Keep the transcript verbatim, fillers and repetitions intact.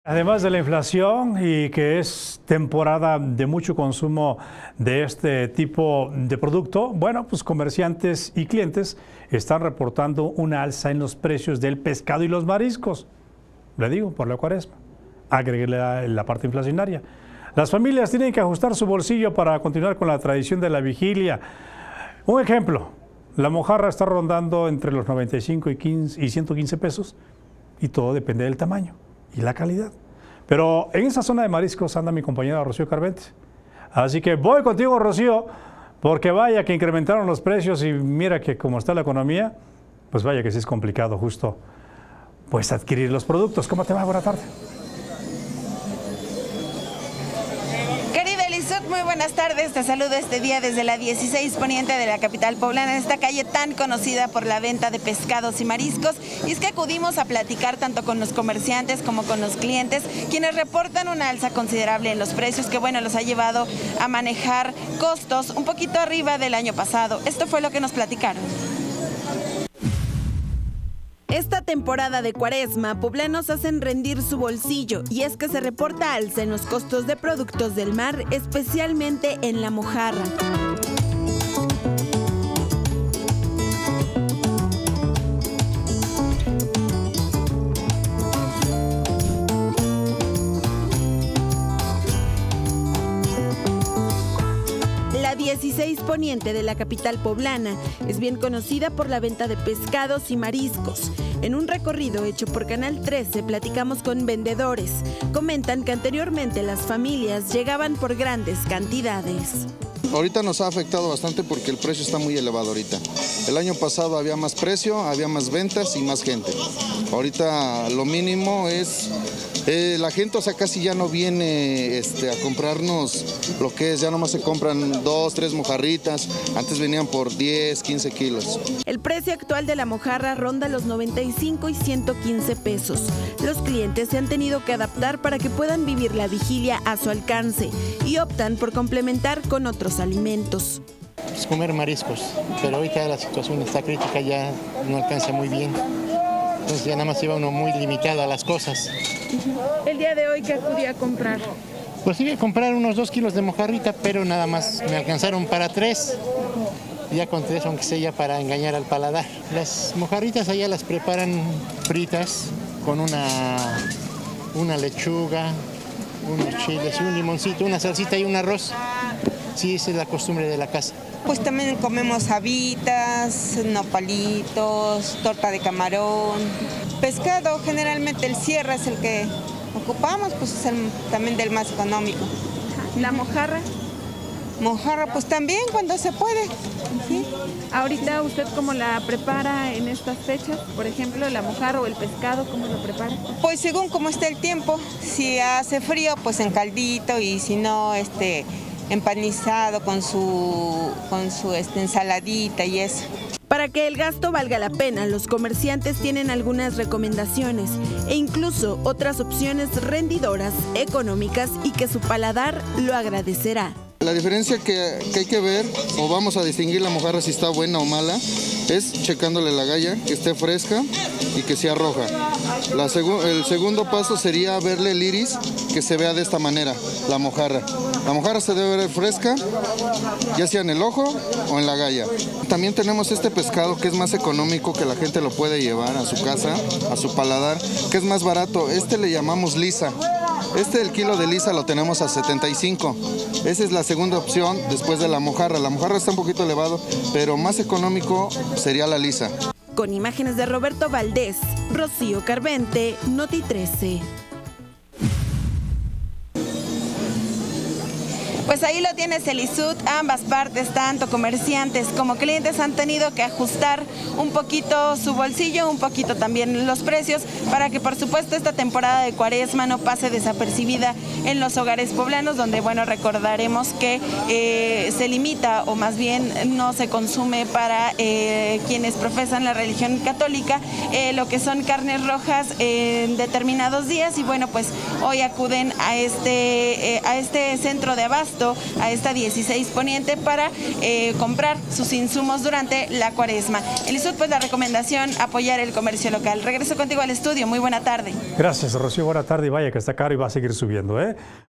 Además de la inflación y que es temporada de mucho consumo de este tipo de producto, bueno, pues comerciantes y clientes están reportando una alza en los precios del pescado y los mariscos. Le digo, por la Cuaresma. Agregué la, la parte inflacionaria. Las familias tienen que ajustar su bolsillo para continuar con la tradición de la vigilia. Un ejemplo, la mojarra está rondando entre los noventa y cinco y ciento quince pesos y todo depende del tamaño y la calidad. Pero en esa zona de mariscos anda mi compañera Rocío Carvente. Así que voy contigo, Rocío, porque vaya que incrementaron los precios y mira que como está la economía, pues vaya que sí es complicado justo pues adquirir los productos. ¿Cómo te va? Buena tarde. Muy buenas tardes, te saludo este día desde la dieciséis Poniente de la capital poblana, en esta calle tan conocida por la venta de pescados y mariscos. Y es que acudimos a platicar tanto con los comerciantes como con los clientes, quienes reportan una alza considerable en los precios que, bueno, los ha llevado a manejar costos un poquito arriba del año pasado. Esto fue lo que nos platicaron. Esta temporada de Cuaresma, poblanos hacen rendir su bolsillo y es que se reporta alza en los costos de productos del mar, especialmente en la mojarra. La dieciséis Poniente de la capital poblana es bien conocida por la venta de pescados y mariscos. En un recorrido hecho por Canal trece platicamos con vendedores. Comentan que anteriormente las familias llegaban por grandes cantidades. Ahorita nos ha afectado bastante porque el precio está muy elevado ahorita. El año pasado había más precio, había más ventas y más gente. Ahorita lo mínimo es... Eh, la gente, o sea, casi ya no viene este, a comprarnos lo que es, ya nomás se compran dos, tres mojarritas, antes venían por diez, quince kilos. El precio actual de la mojarra ronda los noventa y cinco y ciento quince pesos. Los clientes se han tenido que adaptar para que puedan vivir la vigilia a su alcance y optan por complementar con otros alimentos. Pues comer mariscos, pero ahorita la situación está crítica, ya no alcanza muy bien. Entonces ya nada más iba uno muy limitado a las cosas. El día de hoy, ¿qué acudí a comprar? Pues iba a comprar unos dos kilos de mojarrita, pero nada más me alcanzaron para tres. Ya con tres, aunque sea ya para engañar al paladar. Las mojarritas allá las preparan fritas con una, una lechuga, unos chiles y un limoncito, una salsita y un arroz. Sí, esa es la costumbre de la casa. Pues también comemos habitas, nopalitos, torta de camarón, pescado. Generalmente el sierra es el que ocupamos, pues es el, también del más económico. ¿La mojarra? Mojarra, pues también cuando se puede. ¿Sí? Ahorita, ¿usted cómo la prepara en estas fechas? Por ejemplo, la mojarra o el pescado, ¿cómo lo prepara? Pues según cómo está el tiempo. Si hace frío, pues en caldito, y si no, este... empanizado con su, con su este, ensaladita y eso. Para que el gasto valga la pena, los comerciantes tienen algunas recomendaciones e incluso otras opciones rendidoras, económicas y que su paladar lo agradecerá. La diferencia que, que hay que ver, o vamos a distinguir la mojarra si está buena o mala, es checándole la galla, que esté fresca y que sea roja. La segu el segundo paso sería verle el iris, que se vea de esta manera, la mojarra. La mojarra se debe ver fresca, ya sea en el ojo o en la galla. También tenemos este pescado que es más económico, que la gente lo puede llevar a su casa, a su paladar, que es más barato. Este le llamamos lisa. Este, el kilo de lisa, lo tenemos a setenta y cinco. Esa es la segunda opción después de la mojarra. La mojarra está un poquito elevado, pero más económico sería la lisa. Con imágenes de Roberto Valdés, Rocío Carvente, Noti trece. Pues ahí lo tiene Celisud. Ambas partes, tanto comerciantes como clientes, han tenido que ajustar un poquito su bolsillo, un poquito también los precios, para que por supuesto esta temporada de Cuaresma no pase desapercibida en los hogares poblanos, donde, bueno, recordaremos que eh, se limita, o más bien no se consume para eh, quienes profesan la religión católica, eh, lo que son carnes rojas en determinados días. Y bueno, pues hoy acuden a este, eh, a este centro de abasto abasto a esta dieciséis Poniente para eh, comprar sus insumos durante la cuaresma. El I S U T, pues la recomendación, apoyar el comercio local. Regreso contigo al estudio, muy buena tarde. Gracias, Rocío, buena tarde y vaya que está caro y va a seguir subiendo, ¿eh?